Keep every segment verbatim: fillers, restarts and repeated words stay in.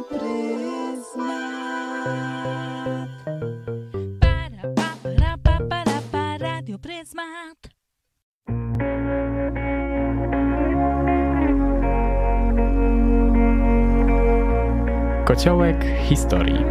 Radiopryzmat. Para, pa, para, pa, para, pa, Radiopryzmat. Kociołek historii.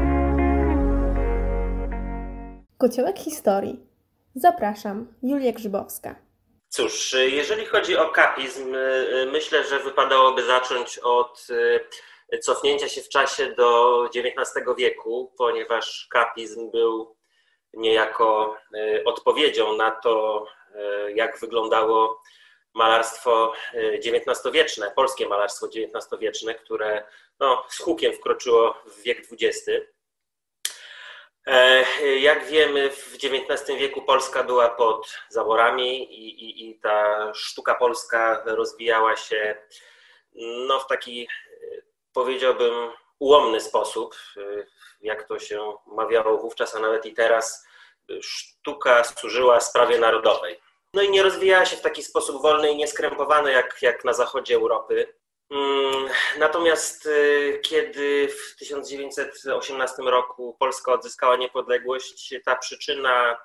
Kociołek historii. Zapraszam, Julia Grzybowska. Cóż, jeżeli chodzi o kapizm, myślę, że wypadałoby zacząć od cofnięcia się w czasie do dziewiętnastego wieku, ponieważ kapizm był niejako odpowiedzią na to, jak wyglądało malarstwo dziewiętnastowieczne, polskie malarstwo dziewiętnastowieczne, które no, z hukiem wkroczyło w wiek dwudziesty. Jak wiemy, w dziewiętnastym wieku Polska była pod zaborami i, i, i ta sztuka polska rozwijała się no, w taki, powiedziałbym, ułomny sposób, jak to się mawiało wówczas, a nawet i teraz. Sztuka służyła sprawie narodowej. No i nie rozwijała się w taki sposób wolny i nieskrępowany jak, jak na zachodzie Europy. Natomiast kiedy w tysiąc dziewięćset osiemnastym roku Polska odzyskała niepodległość, ta przyczyna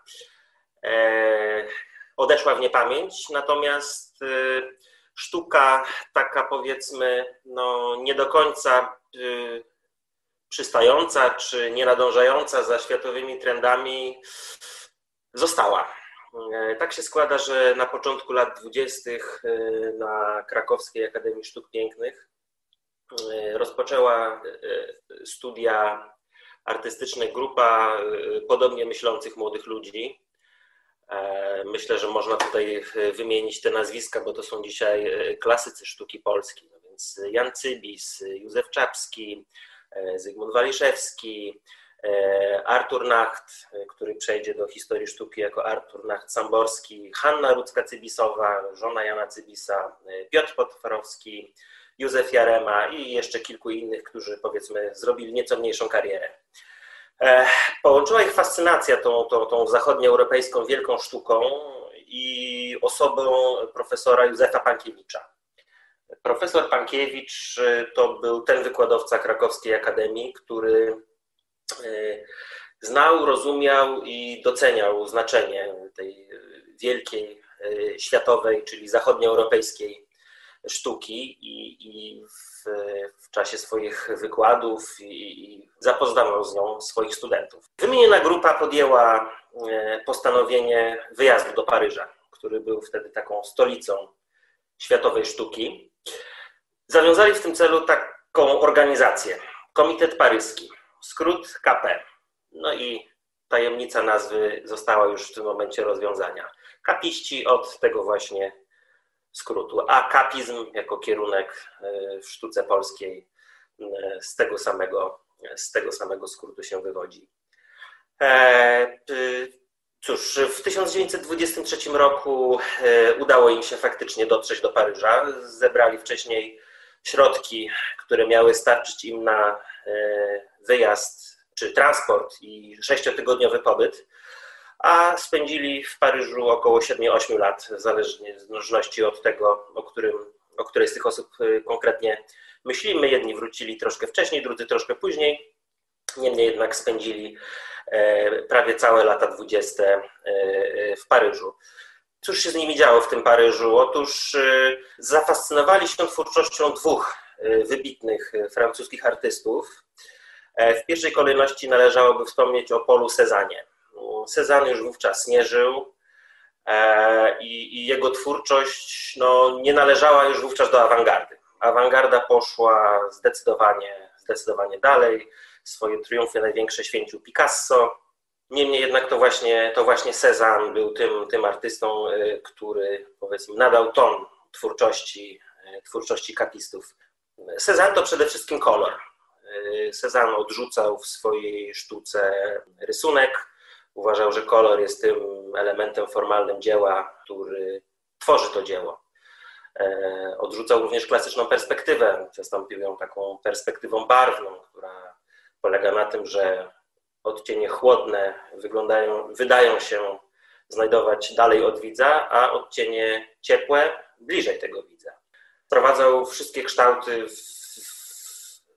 odeszła w niepamięć, natomiast sztuka taka, powiedzmy, no nie do końca przystająca czy nie nadążająca za światowymi trendami została. Tak się składa, że na początku lat dwudziestych na Krakowskiej Akademii Sztuk Pięknych rozpoczęła studia artystyczne grupa podobnie myślących młodych ludzi. Myślę, że można tutaj wymienić te nazwiska, bo to są dzisiaj klasycy sztuki polskiej. No więc Jan Cybis, Józef Czapski, Zygmunt Waliszewski, Artur Nacht, który przejdzie do historii sztuki jako Artur Nacht-Samborski, Hanna Rudzka-Cybisowa, żona Jana Cybisa, Piotr Potwarowski, Józef Jarema i jeszcze kilku innych, którzy, powiedzmy, zrobili nieco mniejszą karierę. Połączyła ich fascynacja tą, tą, tą zachodnioeuropejską wielką sztuką i osobą profesora Józefa Pankiewicza. Profesor Pankiewicz to był ten wykładowca Krakowskiej Akademii, który znał, rozumiał i doceniał znaczenie tej wielkiej, światowej, czyli zachodnioeuropejskiej sztuki i, i w, w czasie swoich wykładów i, i zapoznawał z nią swoich studentów. Wymieniona grupa podjęła postanowienie wyjazdu do Paryża, który był wtedy taką stolicą światowej sztuki. Zawiązali w tym celu taką organizację, Komitet Paryski, skrót K P. No i tajemnica nazwy została już w tym momencie rozwiązania. Kapiści od tego właśnie skrótu, a kapizm jako kierunek w sztuce polskiej z tego samego, z tego samego skrótu się wywodzi. Cóż, w tysiąc dziewięćset dwudziestym trzecim roku udało im się faktycznie dotrzeć do Paryża. Zebrali wcześniej środki, które miały starczyć im na wyjazd czy transport i sześciotygodniowy pobyt, a spędzili w Paryżu około siedmiu ośmiu lat, zależnie w zależności od tego, o, którym, o której z tych osób konkretnie myślimy. Jedni wrócili troszkę wcześniej, drudzy troszkę później. Niemniej jednak spędzili prawie całe lata dwudzieste w Paryżu. Cóż się z nimi działo w tym Paryżu? Otóż zafascynowali się twórczością dwóch wybitnych francuskich artystów. W pierwszej kolejności należałoby wspomnieć o Paulu Cézannie. Cézanne już wówczas nie żył i, i jego twórczość no, nie należała już wówczas do awangardy. Awangarda poszła zdecydowanie, zdecydowanie dalej. Swoje triumfy największe święcił Picasso. Niemniej jednak to właśnie, to właśnie Cézanne był tym, tym artystą, który, powiedzmy, nadał ton twórczości, twórczości kapistów. Cézanne to przede wszystkim kolor. Cézanne odrzucał w swojej sztuce rysunek. Uważał, że kolor jest tym elementem formalnym dzieła, który tworzy to dzieło. Odrzucał również klasyczną perspektywę. Zastąpił ją taką perspektywą barwną, która polega na tym, że odcienie chłodne wyglądają, wydają się znajdować dalej od widza, a odcienie ciepłe bliżej tego widza. Wprowadzał wszystkie kształty w, w,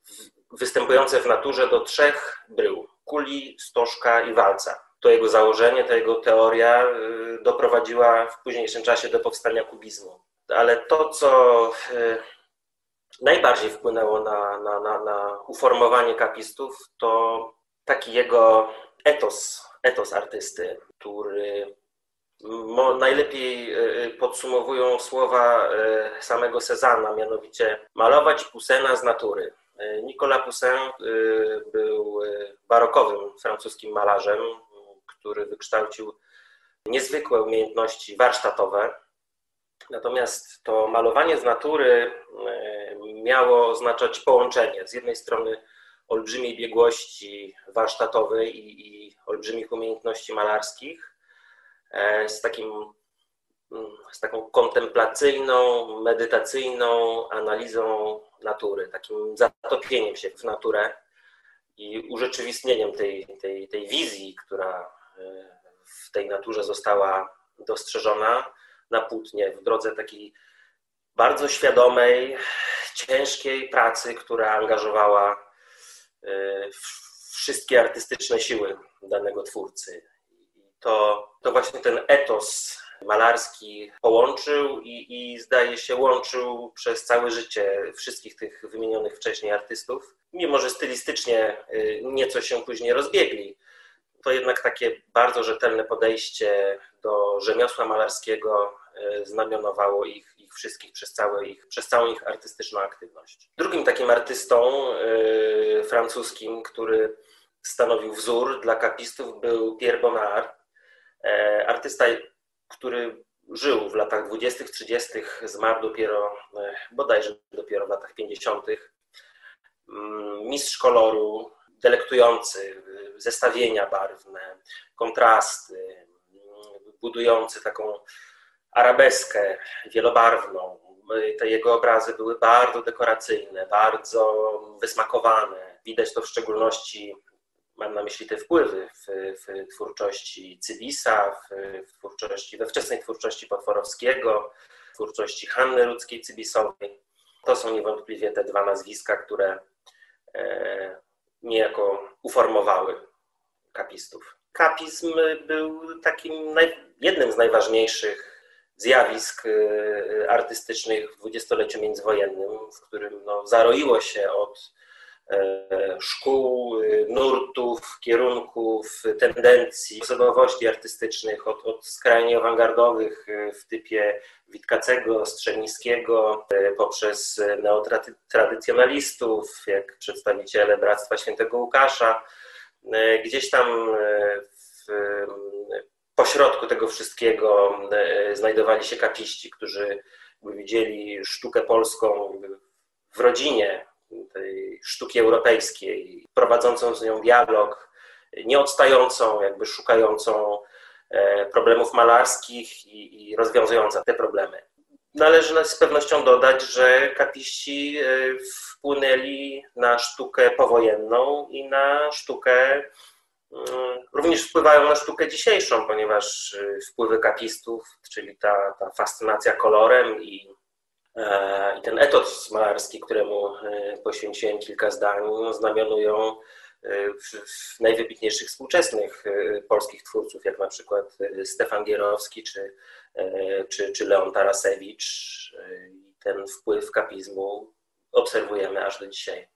występujące w naturze do trzech brył: kuli, stożka i walca. To jego założenie, to jego teoria doprowadziła w późniejszym czasie do powstania kubizmu. Ale to, co najbardziej wpłynęło na, na, na, na uformowanie kapistów, to taki jego etos, etos artysty, który najlepiej podsumowują słowa samego Cézanna, mianowicie malować Poussina z natury. Nicolas Poussin był barokowym francuskim malarzem, który wykształcił niezwykłe umiejętności warsztatowe. Natomiast to malowanie z natury miało oznaczać połączenie z jednej strony olbrzymiej biegłości warsztatowej i, i olbrzymich umiejętności malarskich z, takim, z taką kontemplacyjną, medytacyjną analizą natury, takim zatopieniem się w naturę i urzeczywistnieniem tej, tej, tej wizji, która w tej naturze została dostrzeżona na płótnie w drodze takiej bardzo świadomej, ciężkiej pracy, która angażowała wszystkie artystyczne siły danego twórcy. To, to właśnie ten etos malarski połączył i, i zdaje się łączył przez całe życie wszystkich tych wymienionych wcześniej artystów. Mimo że stylistycznie nieco się później rozbiegli, to jednak takie bardzo rzetelne podejście do rzemiosła malarskiego znamionowało ich, ich wszystkich przez, całe ich przez całą ich artystyczną aktywność. Drugim takim artystą yy, francuskim, który stanowił wzór dla kapistów, był Pierre Bonnard, yy, artysta, który żył w latach dwudziestych, trzydziestych, zmarł dopiero, yy, bodajże dopiero w latach pięćdziesiątych. Yy, mistrz koloru, delektujący, zestawienia barwne, kontrasty, budujący taką arabeskę wielobarwną. Te jego obrazy były bardzo dekoracyjne, bardzo wysmakowane. Widać to w szczególności, mam na myśli te wpływy w, w twórczości Cybisa, w, w twórczości, we wczesnej twórczości Potworowskiego, w twórczości Hanny Rudzkiej-Cybisowej. To są niewątpliwie te dwa nazwiska, które e, niejako uformowały kapistów. Kapizm był takim naj, jednym z najważniejszych zjawisk artystycznych w dwudziestoleciu międzywojennym, w którym no, zaroiło się od e, szkół, nurtów, kierunków, tendencji, osobowości artystycznych, od, od skrajnie awangardowych w typie Witkacego, Strzemińskiego, e, poprzez neotradycjonalistów, jak przedstawiciele Bractwa Świętego Łukasza. E, gdzieś tam w pośrodku tego wszystkiego znajdowali się kapiści, którzy widzieli sztukę polską w rodzinie tej sztuki europejskiej, prowadzącą z nią dialog, nieodstającą, jakby szukającą problemów malarskich i, i rozwiązującą te problemy. Należy z pewnością dodać, że kapiści wpłynęli na sztukę powojenną i na sztukę również wpływają na sztukę dzisiejszą, ponieważ wpływy kapistów, czyli ta, ta fascynacja kolorem i, e, i ten etos malarski, któremu poświęciłem kilka zdań, znamionują najwybitniejszych współczesnych polskich twórców, jak na przykład Stefan Gierowski czy, czy, czy Leon Tarasewicz. Ten wpływ kapizmu obserwujemy aż do dzisiaj.